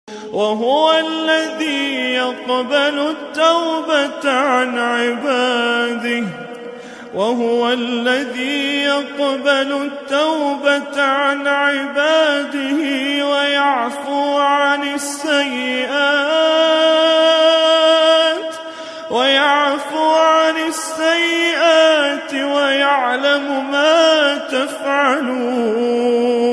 وهو الذي يقبل التوبة عن عباده ويعفو عن السيئات ويعلم ما تفعلون.